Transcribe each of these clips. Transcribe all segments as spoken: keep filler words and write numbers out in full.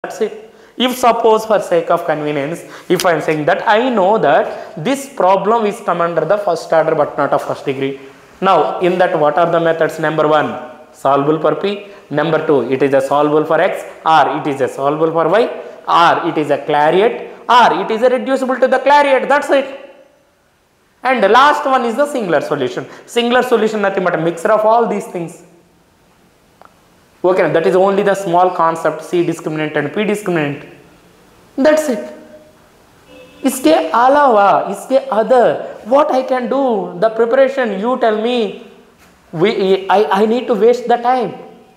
That's it. If suppose for sake of convenience, if I am saying that I know that this problem is come under the first order but not a first degree. Now in that what are the methods? Number one, solvable for P. Number two, it is a solvable for X, or it is a solvable for Y, or it is a clariot, or it is a reducible to the clariot. That's it. And the last one is the singular solution. Singular solution nothing but a mixture of all these things. Okay, that is only the small concept, C discriminant and P discriminant. That's it. Iske alawa, iske other, what I can do, the preparation, you tell me, we, I, I need to waste the time.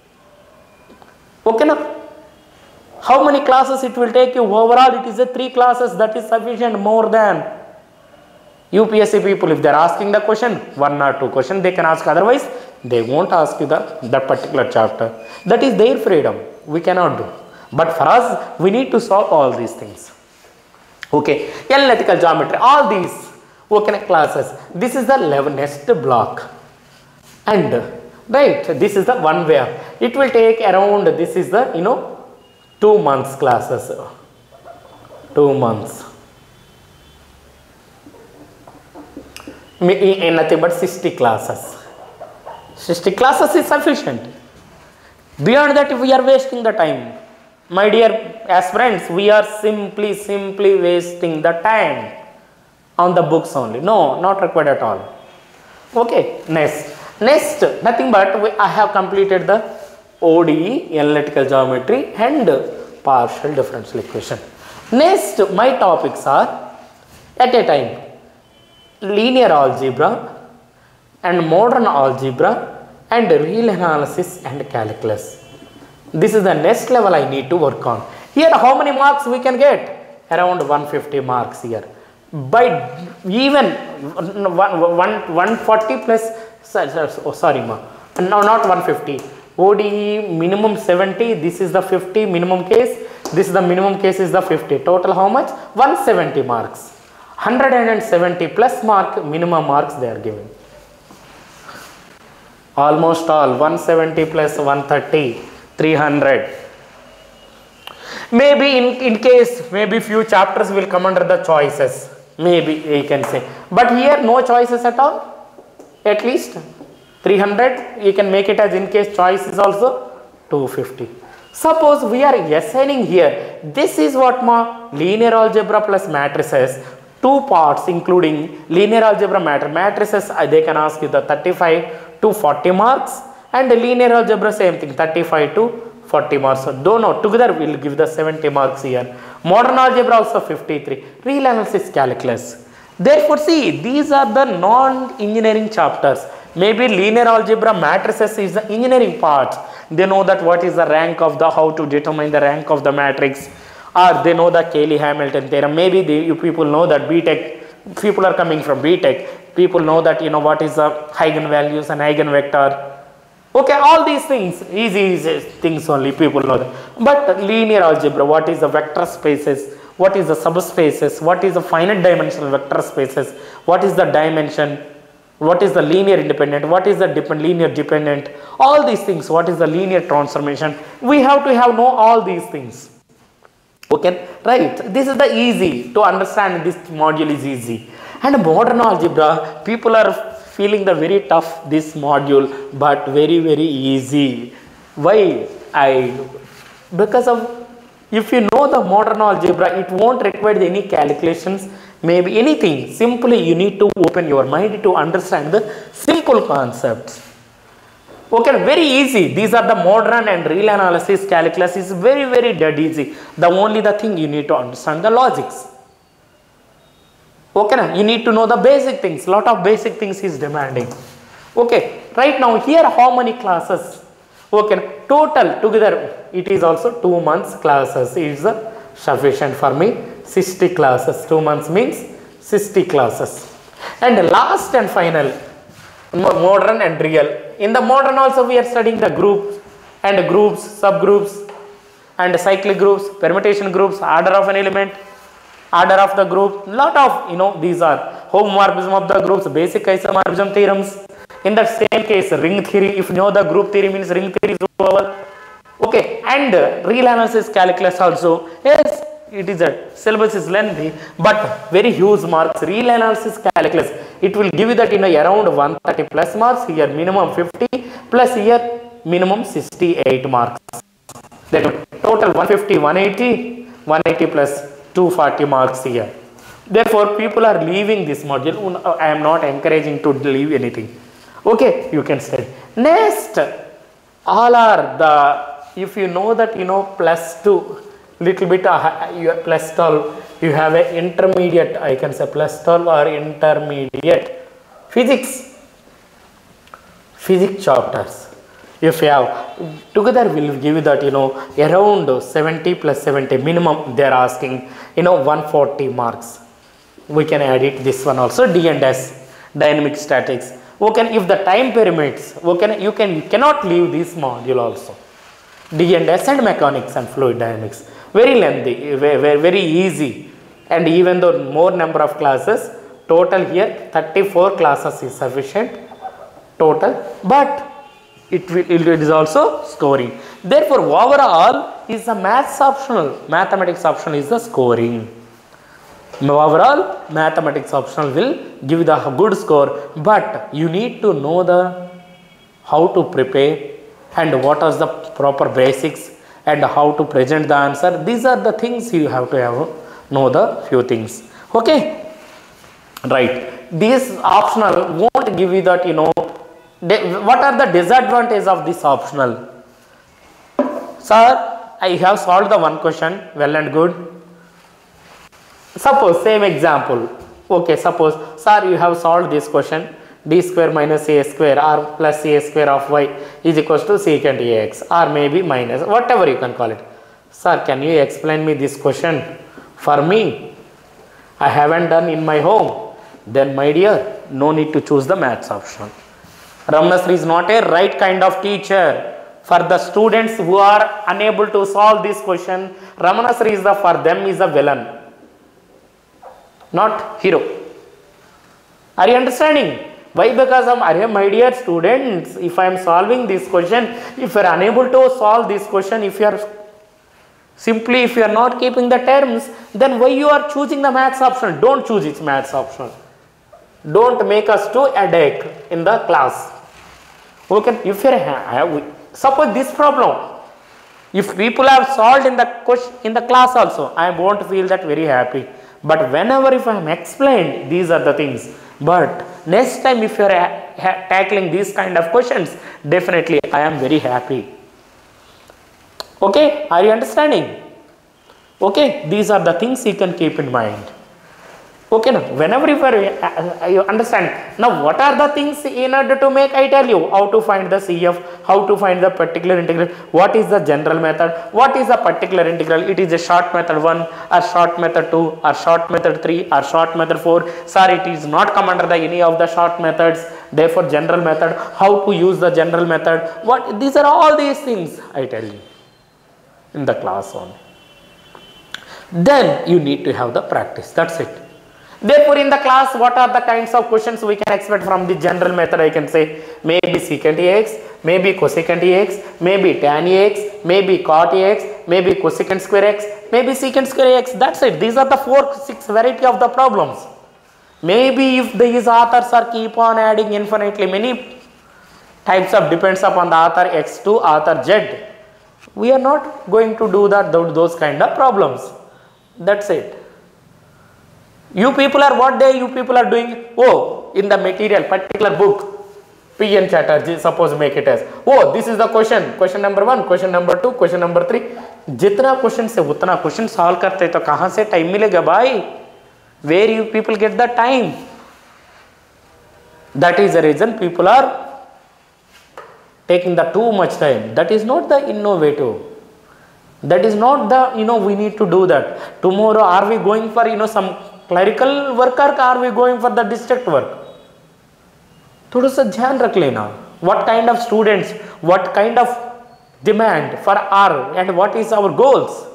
Okay, now, how many classes it will take you? Overall, it is a three classes, that is sufficient, more than. U P S C people, if they are asking the question, one or two questions they can ask, otherwise they won't ask you the that particular chapter. That is their freedom, we cannot do. But for us, we need to solve all these things. Okay, analytical geometry, all these okay, classes. This is the next block. And right, this is the one way. It will take around, this is the, you know, two months classes. Two months. In nothing but sixty classes. sixty classes is sufficient. Beyond that, we are wasting the time. My dear aspirants, we are simply, simply wasting the time on the books only. No, not required at all. Okay, next. Next, nothing but we, I have completed the O D E, analytical geometry, and partial differential equation. Next, my topics are at a time linear algebra and modern algebra and real analysis and calculus. This is the next level I need to work on. Here how many marks we can get? Around one hundred fifty marks here. By even one hundred forty plus, oh sorry ma, no, not one hundred fifty. O D E minimum seventy, this is the fifty minimum case, this is the minimum case is the fifty. Total how much? one hundred seventy marks. one hundred seventy plus mark minimum marks they are giving. Almost all one hundred seventy plus one hundred thirty, three hundred. Maybe in, in case maybe few chapters will come under the choices. Maybe you can say. But here no choices at all. At least three hundred you can make it as in case choice is also two hundred fifty. Suppose we are assigning here. This is what ma linear algebra plus matrices. Two parts including linear algebra matter matrices, they can ask you the thirty-five to forty marks, and the linear algebra same thing, thirty-five to forty marks. So don't know, together we will give the seventy marks here. Modern algebra also fifty-three. Real analysis calculus. Therefore see, these are the non-engineering chapters. Maybe linear algebra matrices is the engineering part. They know that what is the rank of the, how to determine the rank of the matrix. Or they know the Cayley-Hamilton theorem. Maybe they, you people know that B Tech, people are coming from B Tech. People know that, you know, what is the eigenvalues and eigenvector. Okay, all these things, easy, easy things only, people know that. But linear algebra, what is the vector spaces? What is the subspaces? What is the finite dimensional vector spaces? What is the dimension? What is the linear independent? What is the depend, linear dependent? All these things, what is the linear transformation? We have to have know all these things. Okay, right, this is the easy to understand. This module is easy. And modern algebra, people are feeling the very tough this module, but very very easy. Why? I because of, if you know the modern algebra, it won't require any calculations, maybe anything. Simply you need to open your mind to understand the simple concepts. Okay, very easy. These are the modern and real analysis calculus is very very dead easy. The only the thing you need to understand the logics. Okay, you need to know the basic things. Lot of basic things is demanding. Okay, right now here how many classes? Okay, total together it is also two months classes is sufficient for me. sixty classes. Two months means sixty classes. And last and final, modern and real. In the modern also we are studying the groups and groups, subgroups and cyclic groups, permutation groups, order of an element, order of the group, lot of, you know, these are homomorphism of the groups, basic isomorphism theorems. In the same case, ring theory, if you know the group theory means ring theory is over. Okay. Okay, and uh, real analysis calculus also, yes, it is a syllabus is lengthy, but very huge marks. Real analysis calculus, it will give you that, you know, around one thirty plus marks, here minimum fifty, plus here minimum sixty-eight marks. That total one fifty, one eighty, one eighty plus two forty marks here. Therefore, people are leaving this module. I am not encouraging to leave anything. Okay, you can study. Next, all are the, if you know that, you know, plus two, little bit uh, you plus twelve, you have a intermediate, I can say plus twelve or intermediate physics, physics chapters. If you have, together will give you that, you know, around seventy plus seventy minimum, they are asking, you know, one forty marks. We can add it, this one also, D and S, dynamic statics. Okay, if the time permits, okay, you can, you cannot leave this module also. D and S and mechanics and fluid dynamics. Very lengthy, very, very easy. And even though more number of classes, total here thirty-four classes is sufficient total, but it will, it is also scoring. Therefore, overall is the maths optional, mathematics optional is the scoring. Overall, mathematics optional will give you the good score, but you need to know the how to prepare and what are the proper basics and how to present the answer. These are the things you have to have know the few things. Okay, right. This optional won't give you that, you know. What are the disadvantages of this optional? Sir, I have solved the one question, well and good. Suppose, same example. Okay, suppose, sir, you have solved this question. D square minus a square or plus a square of y is equals to secant ax, or maybe minus, whatever you can call it. Sir, can you explain me this question for me? I haven't done in my home. Then, my dear, no need to choose the maths option. Ramanasri is not a right kind of teacher. For the students who are unable to solve this question, Ramanasri is the, for them is a villain, not hero. Are you understanding? Why? Because of, my dear students, if I am solving this question, if you are unable to solve this question, if you are simply, if you are not keeping the terms, then why you are choosing the maths option? Don't choose its maths option. Don't make us to headache in the class. Okay, if you are, suppose this problem, if people have solved in the question in the class also, I won't feel that very happy. But whenever if I am explained, these are the things. But next time if you are tackling these kind of questions, definitely I am very happy. Okay, are you understanding? Okay, these are the things you can keep in mind. Okay, now whenever you, are, uh, you understand, now what are the things in order to make, I tell you, how to find the C F, how to find the particular integral, what is the general method, what is the particular integral, it is a short method one, or short method two, or short method three, or short method four, sir, it is not come under the any of the short methods, therefore general method, how to use the general method, what, these are all these things, I tell you, in the class only. Then you need to have the practice, that's it. Therefore, in the class, what are the kinds of questions we can expect from the general method? I can say maybe secant ax, maybe cosecant ax, maybe tan ax, maybe cot ax, maybe cosecant square x, maybe secant square x. That's it. These are the four, six variety of the problems. Maybe if these authors are keep on adding infinitely many types of, depends upon the author x to author z. We are not going to do that, those kind of problems. That's it. You people are what day you people are doing? Oh, in the material, particular book, P N Chatterjee, suppose make it as, oh, this is the question, question number one, question number two, question number three. जितना question से उतना question solve करते तो कहाँ से time मिलेगा भाई? Where you people get the time? That is the reason people are taking the too much time. That is not the innovative. That is not the, you know, we need to do that. Tomorrow are we going for, you know, some clerical work or are we going for the district work? थोड़ा सा ध्यान रख लेना. What kind of students, what kind of demand for our and what is our goals?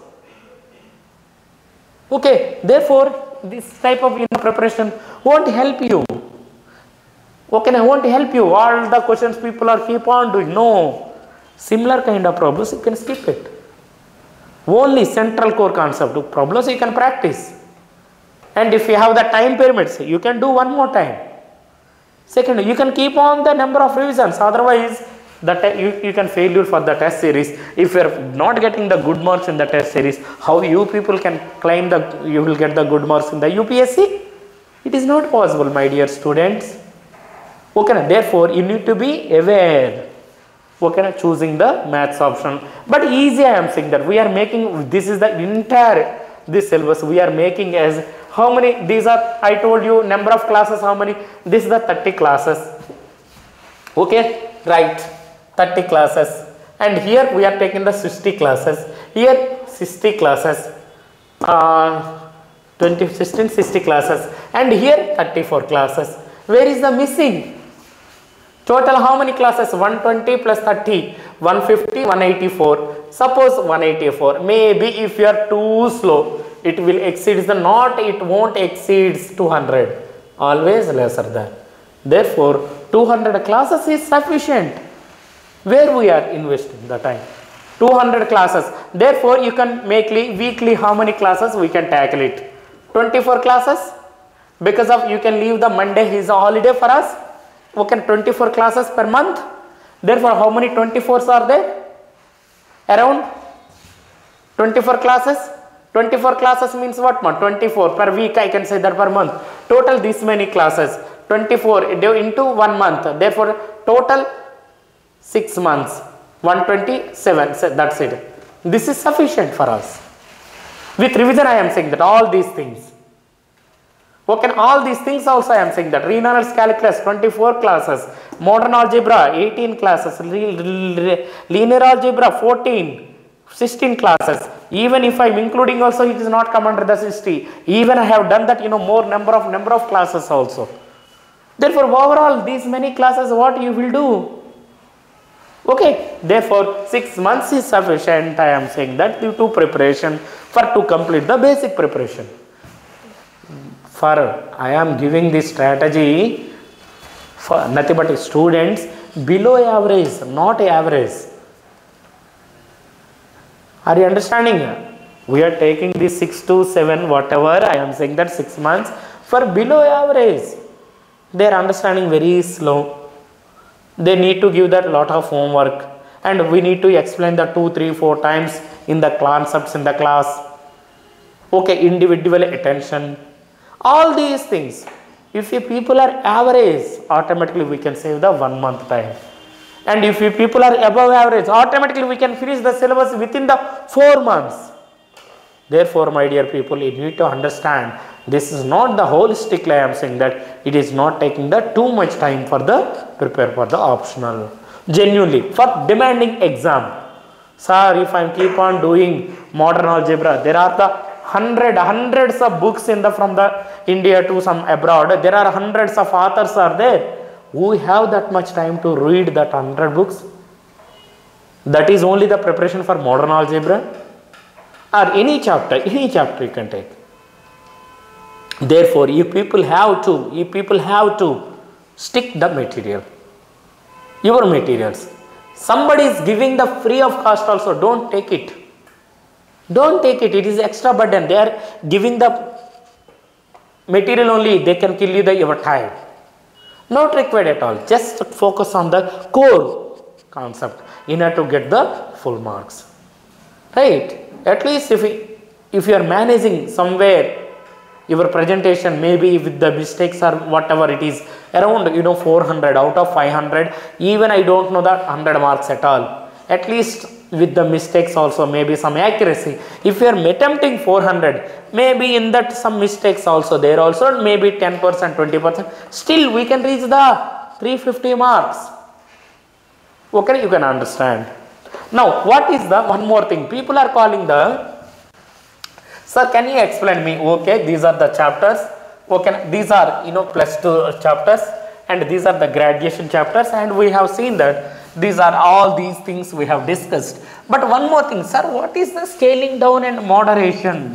Okay, therefore this type of, you know, preparation won't help you. Okay, I won't help you. All the questions people are keep on doing. No, Similar kind of problems you can skip it. Only central core concept problems you can practice. And if you have the time pyramids, you can do one more time. Second, you can keep on the number of revisions. Otherwise, the you, you can failure for the test series. If you are not getting the good marks in the test series, how you people can claim that you will get the good marks in the U P S C? It is not possible, my dear students. Okay, therefore, you need to be aware. Okay, choosing the maths option. But easy, I am saying that we are making, this is the entire, this syllabus we are making as how many, these are, I told you number of classes, how many, this is the thirty classes. Okay, right, thirty classes. And here we are taking the sixty classes. Here sixty classes. Uh, twenty, sixteen, sixty classes. And here thirty-four classes. Where is the missing? Total how many classes? one twenty plus thirty, one fifty, one eighty-four. Suppose one eighty-four. Maybe if you are too slow, it will exceed the not, it won't exceed two hundred. Always lesser than. Therefore, two hundred classes is sufficient. Where we are investing the time? two hundred classes. Therefore, you can make weekly how many classes we can tackle it? twenty-four classes. Because of you can leave the Monday is a holiday for us. Okay, twenty-four classes per month. Therefore, how many twenty-fours are there? Around twenty-four classes. twenty-four classes means what? twenty-four per week, I can say that per month. Total this many classes. twenty-four into one month. Therefore, total six months. one twenty-seven. So that's it. This is sufficient for us. With revision, I am saying that all these things. Okay, all these things also I am saying that Reynolds calculus twenty-four classes, modern algebra eighteen classes, linear algebra fourteen, sixteen classes. Even if I am including also, it is not come under the sixty. Even I have done that, you know, more number of number of classes also. Therefore, overall these many classes what you will do? Okay, therefore six months is sufficient. I am saying that due to preparation for to complete the basic preparation. For I am giving this strategy for nothing but students below average, not average. Are you understanding? We are taking this six to seven, whatever. I am saying that six months for below average. They are understanding very slow. They need to give that lot of homework, and we need to explain the two, three, four times in the concepts in the class. Okay, individual attention. All these things, if you people are average, automatically we can save the one month time. And if you people are above average, automatically we can finish the syllabus within the four months. Therefore, my dear people, you need to understand, this is not the holistic. I am saying that it is not taking the too much time for the prepare for the optional. Genuinely, for demanding exam. Sir, if I keep on doing modern algebra, there are the hundred hundreds of books in the from the India to some abroad. There are hundreds of authors are there. We have that much time to read that hundred books. That is only the preparation for modern algebra or any chapter, any chapter you can take. Therefore, you people have to, you people have to stick the material, your materials. Somebody is giving the free of cost also, don't take it. Don't take it, it is extra burden. They are giving the material only, they can kill you the your time. Not required at all. Just focus on the core concept in order to get the full marks. Right? At least if, we, if you are managing somewhere your presentation, maybe with the mistakes or whatever it is, around, you know, four hundred out of five hundred, even I don't know that one hundred marks at all. At least with the mistakes also, maybe some accuracy. If you are attempting four hundred, maybe in that some mistakes also there also, maybe ten percent, twenty percent, still we can reach the three hundred fifty marks. Okay, you can understand. Now, what is the one more thing? People are calling the, sir, can you explain me? Okay, these are the chapters. Okay, these are, you know, plus two chapters, and these are the graduation chapters, and we have seen that these are all these things we have discussed. But one more thing, sir, what is the scaling down and moderation?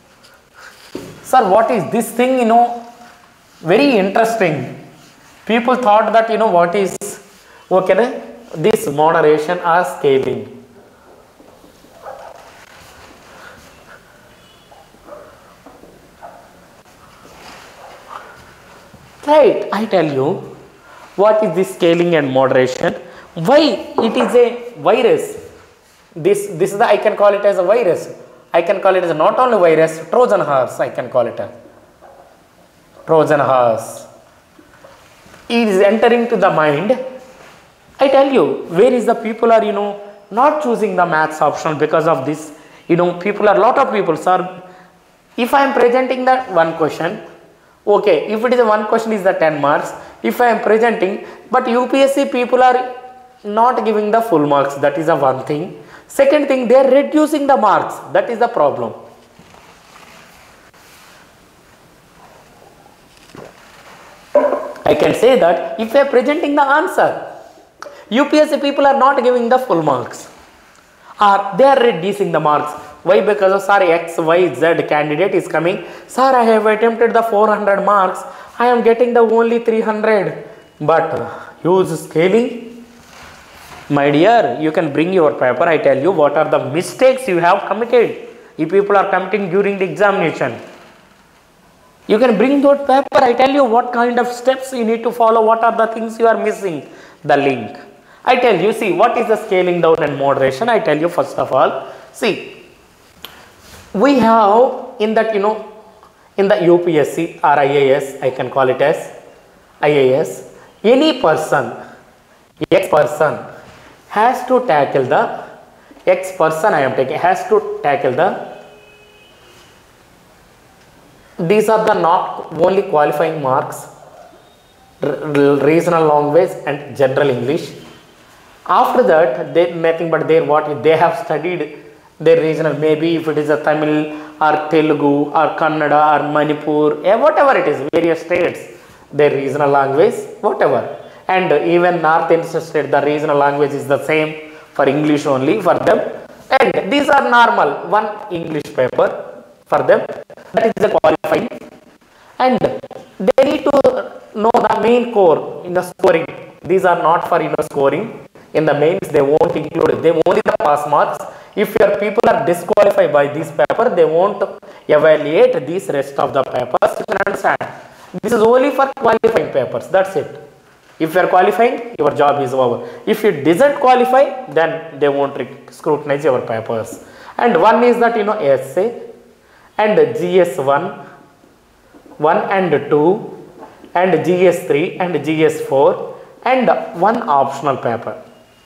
Sir, what is this thing, you know, very interesting. People thought that, you know, what is, okay, this moderation or scaling? Right, I tell you what is this scaling and moderation. Why it is a virus? This this is the, I can call it as a virus. I can call it as not only virus, Trojan horse. I can call it a Trojan horse. It is entering to the mind. I tell you, where is the people are you know not choosing the maths option because of this. You know, people are lot of people. Sir, if I am presenting that one question. Okay, if it is a one question is the ten marks, if I am presenting, but U P S C people are not giving the full marks, that is a one thing. Second thing, they are reducing the marks, that is the problem. I can say that if I am presenting the answer, U P S C people are not giving the full marks, or they are reducing the marks. Why? Because of sir X, Y, Z candidate is coming. Sir, I have attempted the four hundred marks. I am getting the only three hundred. But use scaling. My dear, you can bring your paper. I tell you what are the mistakes you have committed. If people are committing during the examination. You can bring that paper. I tell you what kind of steps you need to follow. What are the things you are missing. The link. I tell you, see what is the scaling down and moderation. I tell you first of all. See. We have in that, you know, in the U P S C or I A S, I can call it as I A S, any person, X person has to tackle the, X person I am taking, has to tackle the, these are the not only qualifying marks, regional language and general English. After that, they nothing but their what they have studied. Their regional, maybe if it is a Tamil or Telugu or Kannada or Manipur, eh, whatever it is, various states, their regional language, whatever. And even North Eastern state, the regional language is the same for English only for them. And these are normal, one English paper for them, that is the qualifying. And they need to know the main core in the scoring. These are not for you know scoring. In the mains, they won't include it. They only the pass marks. If your people are disqualified by this paper, they won't evaluate these rest of the papers. You can understand. This is only for qualifying papers. That's it. If you are qualifying, your job is over. If you didn't qualify, then they won't scrutinize your papers. And one is that you know essay and G S one, one and two, and G S three and G S four, and one optional paper.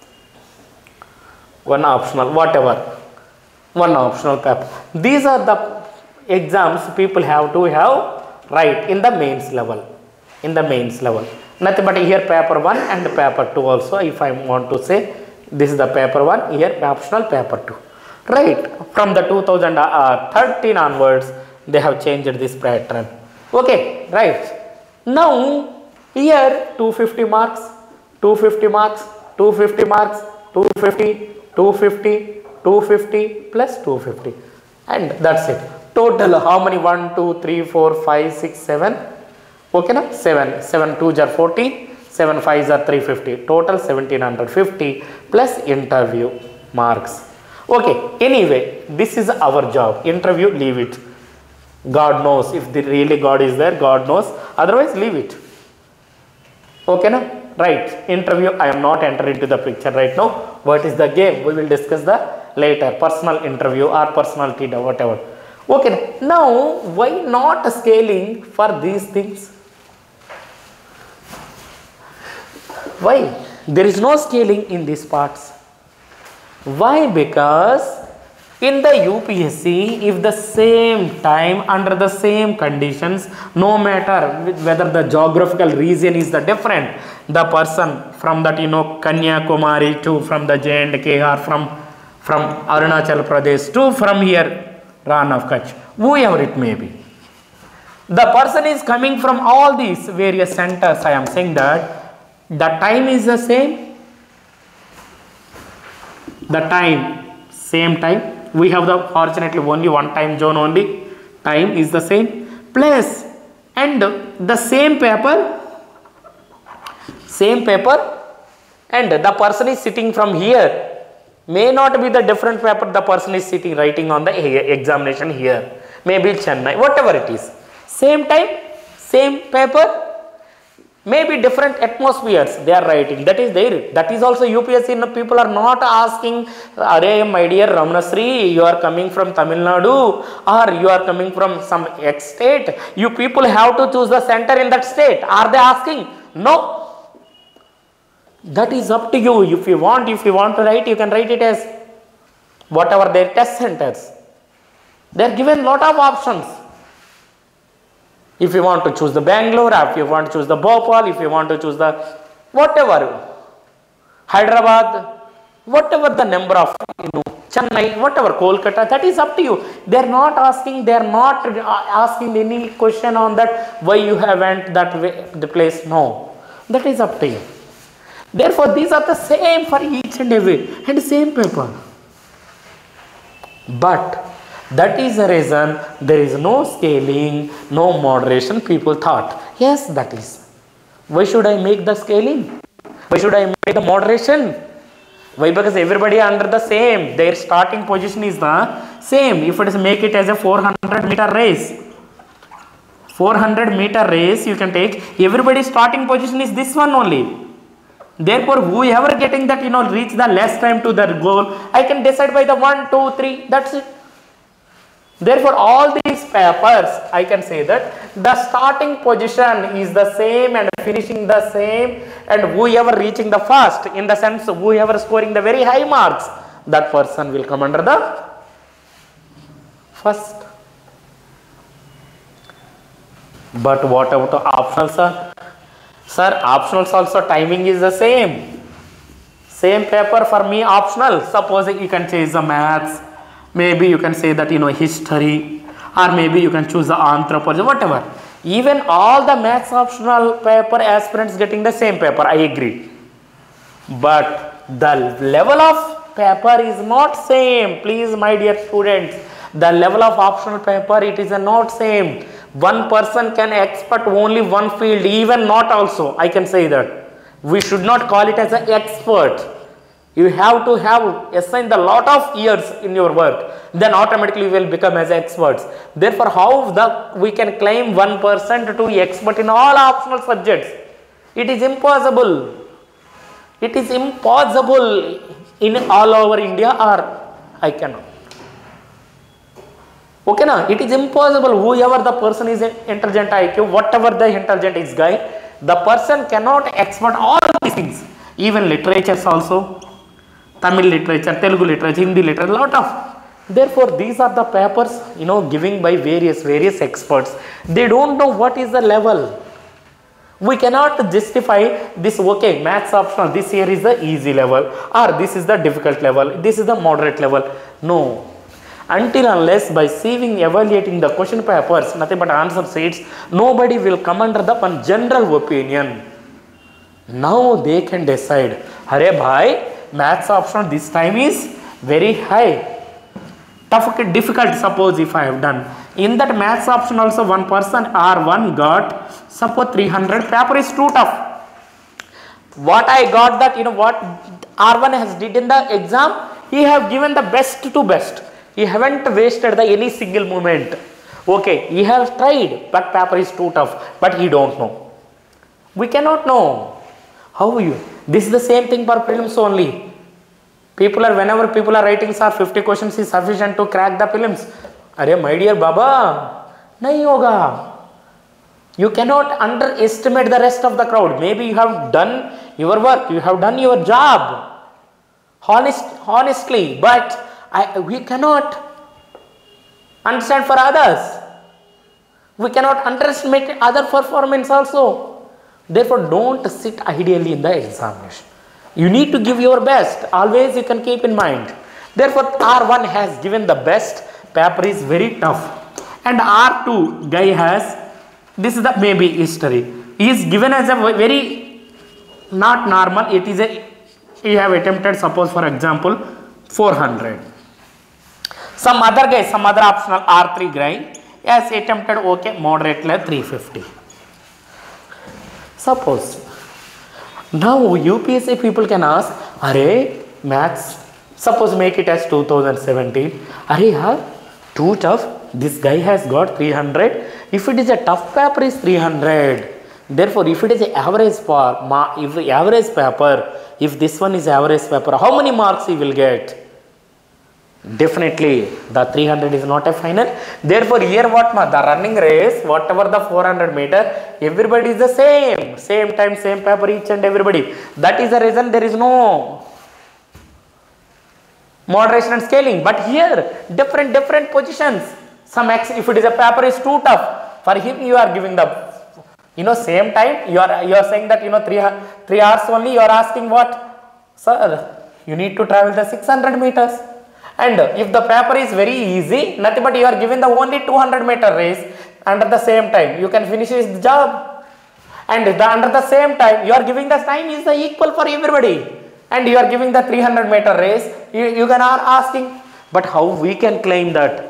One optional, whatever, one optional paper. These are the exams people have to have right in the mains level, in the mains level. Nothing but here paper one and paper two also. If I want to say this is the paper one, here optional paper two. Right, from the two thousand thirteen onwards, they have changed this pattern. Okay, right. Now here two hundred fifty marks, two hundred fifty marks, two hundred fifty marks, two hundred fifty. two fifty, two fifty plus two fifty, and that's it. Total how many? one, two, three, four, five, six, seven. Okay, na? seven. seven twos are forty, seven fives are three fifty. Total seventeen fifty plus interview marks. Okay, anyway, this is our job. Interview, leave it. God knows. If the really God is there, God knows. Otherwise, leave it. Okay, na? Right, interview, I am not entering into the picture right now. What is the game? We will discuss the later. Personal interview or personality, whatever. Okay, now why not scaling for these things? Why? There is no scaling in these parts. Why? Because in the U P S C, if the same time under the same conditions, no matter whether the geographical region is the different, the person from that you know Kanyakumari to from the J and K or from from Arunachal Pradesh to from here Ran of Kutch, whoever it may be, the person is coming from all these various centers. I am saying that the time is the same. The time, same time. We have the fortunately only one time zone only. Time is the same. Plus, and the same paper, same paper, and the person is sitting from here, may not be the different paper the person is sitting writing on the examination here, maybe Chennai, whatever it is, same time, same paper, maybe different atmospheres they are writing, that is there. That is also U P S C. People are not asking, Arey, my dear Ramanasri, you are coming from Tamil Nadu or you are coming from some X state, you people have to choose the center in that state. Are they asking? No. That is up to you. If you want, if you want to write, you can write it as whatever their test centers. They are given lot of options. If you want to choose the Bangalore, if you want to choose the Bhopal, if you want to choose the whatever, Hyderabad, whatever the number of, you know, Chennai, whatever, Kolkata, that is up to you. They are not asking, they are not asking any question on that, why you haven't that way, the place. No, that is up to you. Therefore, these are the same for each and every, and same paper. But that is the reason there is no scaling, no moderation, people thought. Yes, that is. Why should I make the scaling? Why should I make the moderation? Why? Because everybody under the same, their starting position is the same. If it is make it as a four hundred meter race, four hundred meter race you can take, everybody's starting position is this one only. Therefore, whoever getting that, you know, reach the less time to their goal, I can decide by the one, two, three, that's it. Therefore, all these papers, I can say that the starting position is the same and finishing the same, and whoever reaching the first, in the sense whoever scoring the very high marks, that person will come under the first. But what about the optional, sir? Sir, optionals also timing is the same. Same paper for me optional. Suppose you can choose the maths, maybe you can say that, you know, history, or maybe you can choose the anthropology, whatever. Even all the maths optional paper aspirants getting the same paper, I agree. But the level of paper is not same. Please, my dear students, the level of optional paper, it is not same. One person can expert only one field, even not also, I can say that. We should not call it as an expert. You have to have assigned a lot of years in your work, then automatically you will become as experts. Therefore, how the we can claim one person to be expert in all optional subjects? It is impossible. It is impossible in all over India, or I cannot. Okay, na? It is impossible. Whoever the person is intelligent I Q, whatever the intelligent is guy, the person cannot expert all these things. Even literatures also, Tamil literature, Telugu literature, Hindi literature, lot of. Therefore, these are the papers, you know, giving by various various experts. They don't know what is the level. We cannot justify this. Okay, maths optional, this here is the easy level, or this is the difficult level, this is the moderate level. No. Until unless by seeing, evaluating the question papers, nothing but answer sheets, nobody will come under the one general opinion. Now they can decide, Hare bhai, maths optional this time is very high. Tough, difficult, suppose if I have done. In that maths option also one person R one got, suppose three hundred, paper is too tough. What I got that, you know what R one has did in the exam, he have given the best to best. He haven't wasted the any single moment. Okay, he has tried, but paper is too tough, but he don't know. We cannot know. How you? This is the same thing for prelims only. People are, whenever people are writing, sir, fifty questions is sufficient to crack the prelims. Arey, my dear Baba, nahi hoga. You cannot underestimate the rest of the crowd. Maybe you have done your work, you have done your job, honest, honestly, but I, we cannot understand for others. We cannot underestimate other performance also. Therefore, don't sit ideally in the examination. You need to give your best. Always you can keep in mind. Therefore, R one has given the best. Paper is very tough. And R two guy has, this is the maybe history. He is given as a very not normal. It is a, you have attempted, suppose for example, four hundred. Some other guy, some other optional R three guy has attempted, okay, moderate level three fifty. Suppose. Now U P S C people can ask, array maths, suppose make it as two thousand seventeen, array yaar, too tough, this guy has got three hundred, if it is a tough paper is three hundred, therefore if it is a average for, if the average paper, if this one is average paper, how many marks he will get? Definitely the three hundred is not a final. Therefore here what ma, the running race, whatever the four hundred meter, everybody is the same, same time, same paper each and everybody. That is the reason there is no moderation and scaling. But here different different positions. Some X, if it is a paper is too tough, for him you are giving the, you know, same time you are you are saying that, you know, three three hours only, you are asking what, sir, you need to travel the six hundred meters. And if the paper is very easy, nothing but you are given the only two hundred meter race, under the same time you can finish his job. And the, under the same time you are giving the time is the equal for everybody, and you are giving the three hundred meter race, you, you can are asking, but how we can claim that?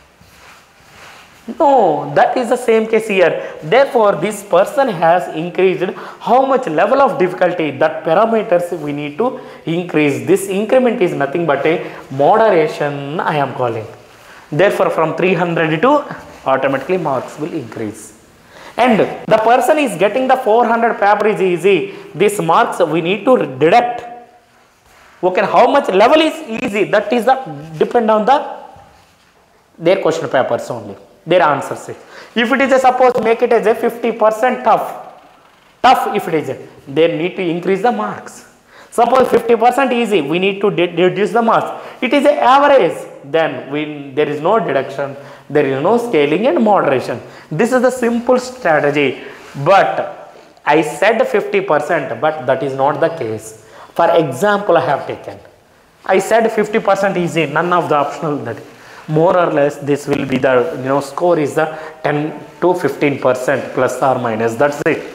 No, that is the same case here. Therefore this person has increased how much level of difficulty, that parameters we need to increase. This increment is nothing but a moderation I am calling. Therefore from three hundred to automatically marks will increase. And the person is getting the four hundred paper is easy, this marks we need to deduct. Okay, how much level is easy, that is the depend on the their question papers only, their answers. If it is a, suppose make it as a fifty percent tough, tough if it is a, they need to increase the marks. Suppose fifty percent easy, we need to reduce the marks. It is a average, then we, there is no deduction, there is no scaling and moderation. This is the simple strategy. But I said fifty percent, but that is not the case. For example I have taken, I said fifty percent easy, none of the optional, that more or less this will be the, you know, score is the ten to fifteen percent plus or minus, that's it.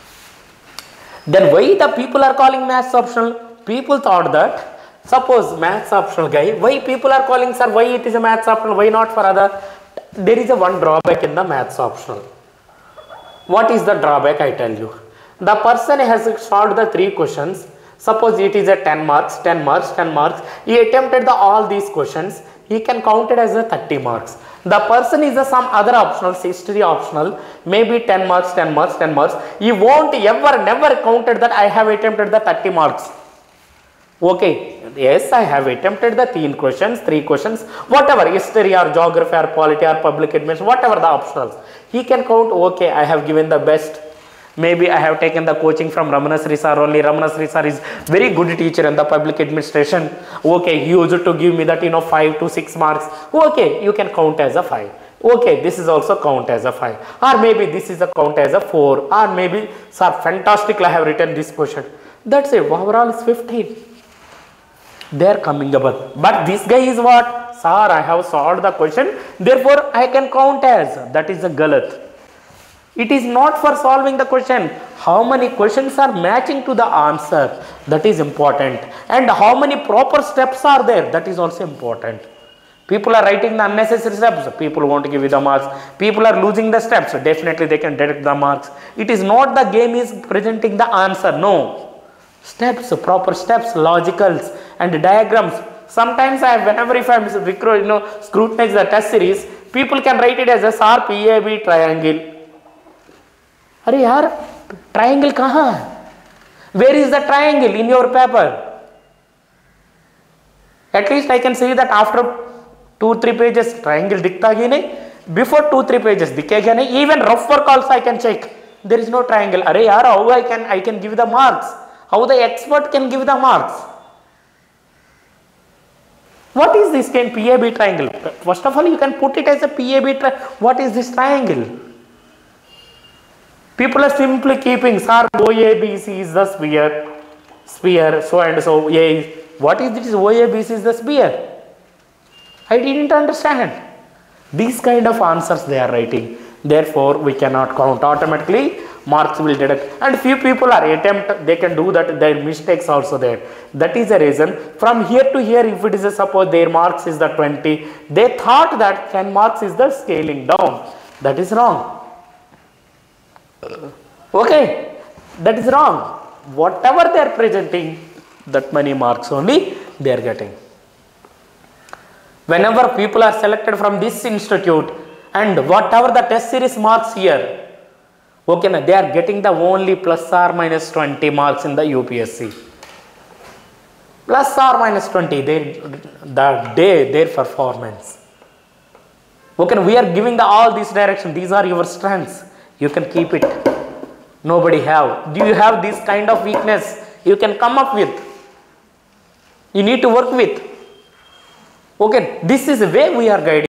Then why the people are calling maths optional? People thought that, suppose maths optional guy, why people are calling, sir, why it is a maths optional, why not for other? There is a one drawback in the maths optional. What is the drawback? I tell you. The person has solved the three questions. Suppose it is a ten marks, ten marks, ten marks. He attempted the all these questions. He can count it as a thirty marks. The person is a some other optional, history optional, maybe ten marks, ten marks, ten marks. He won't ever, never counted that I have attempted the thirty marks. Okay, yes, I have attempted the three questions, three questions, whatever, history or geography or polity or public administration, whatever the optionals. He can count, okay, I have given the best. Maybe I have taken the coaching from Ramanasri sir only. Ramanasri sir is very good teacher in the public administration. Okay, he used to give me that, you know, five to six marks. Okay, you can count as a five. Okay, this is also count as a five. Or maybe this is a count as a four. Or maybe, sir, fantastic, I have written this question. That's it, overall is fifteen. They are coming above. But this guy is what? Sir, I have solved the question, therefore I can count as. That is a galat. It is not for solving the question. How many questions are matching to the answer? That is important. And how many proper steps are there? That is also important. People are writing the unnecessary steps. People won't give you the marks. People are losing the steps. Definitely they can deduct the marks. It is not the game is presenting the answer. No. Steps, proper steps, logicals and diagrams. Sometimes I have, whenever if I am you know, scrutinize the test series, people can write it as a S R P A B triangle. अरे यार triangle कहाँ है? Where is the triangle in your paper? At least I can see that after two three pages triangle दिखता ही नहीं. Before two three pages दिखेगा नहीं. Even rough work also I can check. There is no triangle. अरे यार how I can I can give the marks? How the expert can give the marks? What is this can P A B triangle? First of all, you can put it as a P A B triangle. What is this triangle? People are simply keeping, sir, O A B C is the sphere, sphere, so and so, A. What is this O A B C is the sphere? I didn't understand. These kind of answers they are writing. Therefore, we cannot count automatically. Marks will deduct. And few people are attempt, they can do that, their mistakes also there. That is the reason. From here to here, if it is a suppose their marks is the twenty, they thought that ten marks is the scaling down. That is wrong. Okay, that is wrong. whatever they are presenting, that many marks only they are getting. Whenever people are selected from this institute and whatever the test series marks here, okay, they are getting the only plus or minus twenty marks in the U P S C. Plus or minus twenty, they, the day their performance. Okay, we are giving the all these direction. These are your strengths. You can keep it. Nobody have. Do you have this kind of weakness? You can come up with. You need to work with. Okay, this is the way we are guiding.